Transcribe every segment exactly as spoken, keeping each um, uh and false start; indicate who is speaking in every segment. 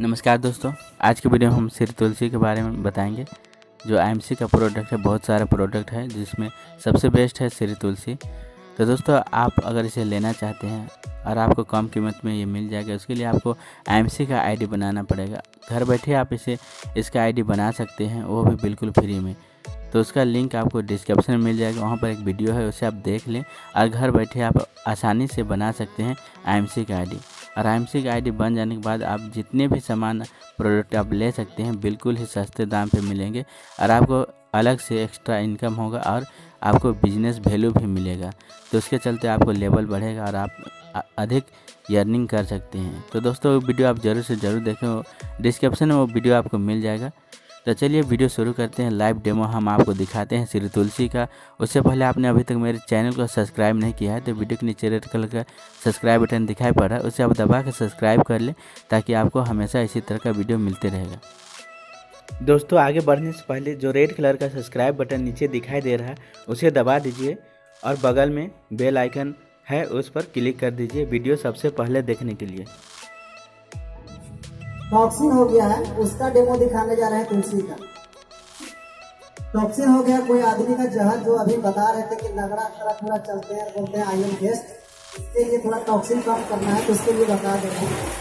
Speaker 1: नमस्कार दोस्तों, आज की वीडियो में हम श्री तुलसी के बारे में बताएंगे। जो आईएमसी का प्रोडक्ट है, बहुत सारे प्रोडक्ट है जिसमें सबसे बेस्ट है श्री तुलसी। तो दोस्तों, आप अगर इसे लेना चाहते हैं और आपको कम कीमत में ये मिल जाएगा, उसके लिए आपको आईएमसी का आईडी बनाना पड़ेगा। घर बैठे आप इसे इसका आईडी बना सकते हैं, वो भी बिल्कुल फ्री में। तो उसका लिंक आपको डिस्क्रिप्शन में मिल जाएगा, वहाँ पर एक वीडियो है, उसे आप देख लें और घर बैठे आप आसानी से बना सकते हैं आईएमसी का आईडी। और आईएमसी का आईडी बन जाने के बाद आप जितने भी सामान प्रोडक्ट आप ले सकते हैं, बिल्कुल ही सस्ते दाम पे मिलेंगे और आपको अलग से एक्स्ट्रा इनकम होगा और आपको बिजनेस वैल्यू भी मिलेगा। तो उसके चलते आपको लेवल बढ़ेगा और आप अधिक अर्निंग कर सकते हैं। तो दोस्तों, वो वीडियो आप ज़रूर से ज़रूर देखें, डिस्क्रिप्शन में वो वीडियो आपको मिल जाएगा। तो चलिए वीडियो शुरू करते हैं। लाइव डेमो हम आपको दिखाते हैं श्री तुलसी का। उससे पहले आपने अभी तक मेरे चैनल को सब्सक्राइब नहीं किया है तो वीडियो के नीचे रेड कलर का सब्सक्राइब बटन दिखाई पड़ रहा है, उसे आप दबा कर सब्सक्राइब कर लें ताकि आपको हमेशा इसी तरह का वीडियो मिलते रहेगा। दोस्तों, आगे बढ़ने से पहले जो रेड कलर का सब्सक्राइब बटन नीचे दिखाई दे रहा है उसे दबा दीजिए और बगल में बेल आइकन है उस पर क्लिक कर दीजिए वीडियो सबसे पहले देखने के लिए।
Speaker 2: टॉक्सिन हो गया है, उसका डेमो दिखाने जा रहे हैं तुलसी का। टॉक्सिन हो गया कोई आदमी का जहर, जो अभी बता रहे थे कि लगड़ा थोड़ा थोड़ा चलते हैं, बोलते हैं आयरन टेस्ट, इसके लिए थोड़ा टॉक्सिन कम करना है तो उसके लिए बता दे रहे हैं।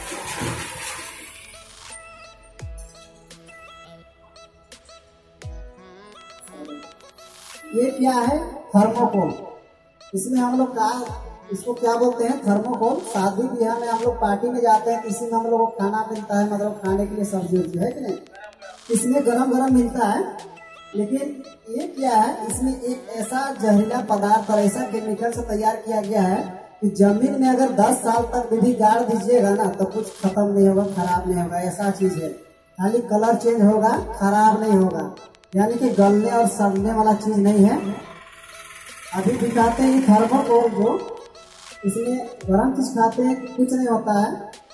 Speaker 2: ये क्या है? थर्मोकोल। इसमें हम लोग का इसको क्या बोलते हैं? थर्मोकोल। शादी ब्याह में हम लोग पार्टी में जाते हैं, इसी में हम लोग को खाना मिलता है, मतलब खाने के लिए सब्जी होती है कि नहीं, इसमें गरम गरम मिलता है। लेकिन ये क्या है, इसमें एक ऐसा जहरीला पदार्थ और ऐसा केमिकल से तैयार किया गया है कि जमीन में अगर दस साल तक भी गाड़ दीजिएगा ना तो कुछ खत्म नहीं होगा, खराब नहीं होगा। ऐसा चीज है, खाली कलर चेंज होगा, खराब नहीं होगा, यानी कि गलने और सड़ने वाला चीज नहीं है। अभी दिखाते हैं थर्मोकोल, जो इसमें गरम चीज खाते हैं कुछ नहीं होता है।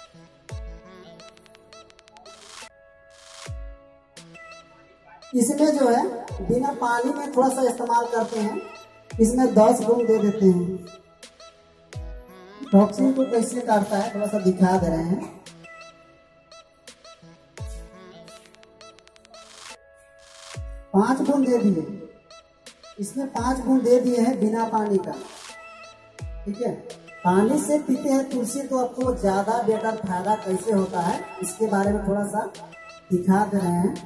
Speaker 2: इसमें जो है बिना पानी में थोड़ा सा इस्तेमाल करते हैं, इसमें दस गुण दे देते हैं। टॉक्सिन को कैसे काटता है थोड़ा सा दिखा दे रहे हैं। पांच गुण दे दिए, इसमें पांच गुण दे दिए हैं बिना पानी का, ठीक है। पानी से पीते हैं तुलसी तो आपको ज्यादा बेटर फायदा कैसे होता है इसके बारे में थोड़ा सा दिखा दे रहे हैं।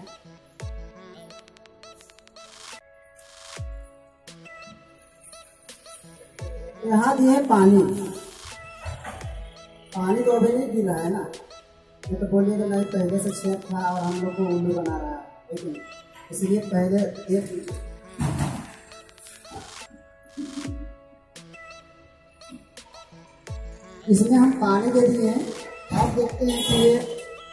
Speaker 2: यहाँ दिए पानी, पानी तो अभी नहीं गिर रहा है ना, ये तो बोलिएगा नहीं पहले से छेद था और हम लोग को उल्लू बना रहा है, लेकिन इसलिए पहले एक इसमें हम पानी दे दिए हैं। आप देखते हैं कि ये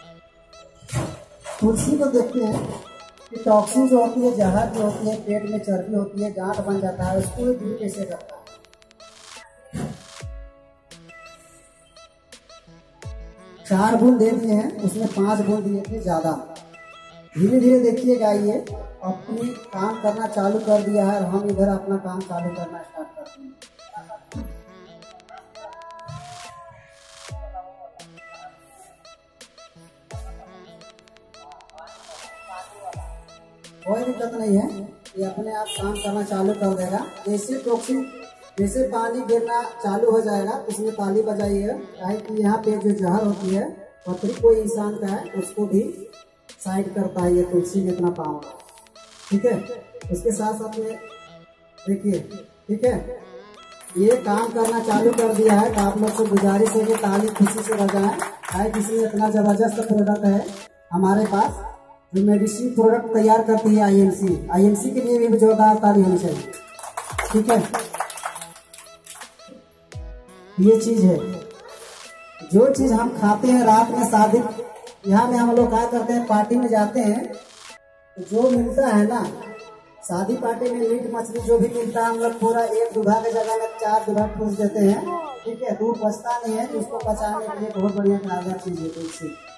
Speaker 2: तुलसी को देखते हैं कि टॉक्सिन जो होती है, जहर जो होती है, पेट में चर्बी होती है, गांठ बन जाता है, उसको भी दूर कैसे करता है। चार गुण दे दिए हैं, उसमें पांच गुण दिए थे ज्यादा। धीरे धीरे देखिएगा, ये अपनी काम करना चालू कर दिया है और हम इधर अपना काम चालू करना स्टार्ट करते हैं। कोई दिक्कत नहीं है, ये अपने आप काम करना चालू कर देगा। जैसे टॉक्सिन जैसे पानी गिरना चालू हो जाएगा उसमें ताली बजाइएगा, ताकि यहाँ पे जो जहर होती है पथरी कोई इंसान का है उसको भी साइड करता है ये तुलसी में इतना पावर, ठीक है। उसके साथ साथ में देखिए, ठीक है, ये काम करना चालू कर दिया है। तो आप लोग से गुजारिश है कि ताली खुशी से बजाएं, ताकि इसमें इतना जबरदस्त प्रोडक्ट है हमारे पास, जो मेडिसिन प्रोडक्ट तैयार करती है आईएमसी। आईएमसी के लिए भी जोरदार ताली होनी चाहिए, ठीक है। ये चीज है, जो चीज हम खाते हैं रात में, शादी यहाँ में हम लोग क्या करते हैं, पार्टी में जाते हैं तो जो मिलता है ना, शादी पार्टी में मीट मछली जो भी मिलता है, हम लोग पूरा एक दुधा के जगह में चार दुधा ठूस देते हैं, ठीक है। दूध बचता नहीं है, उसको पचाने के लिए बहुत बढ़िया कारगर चीज है तुलसी।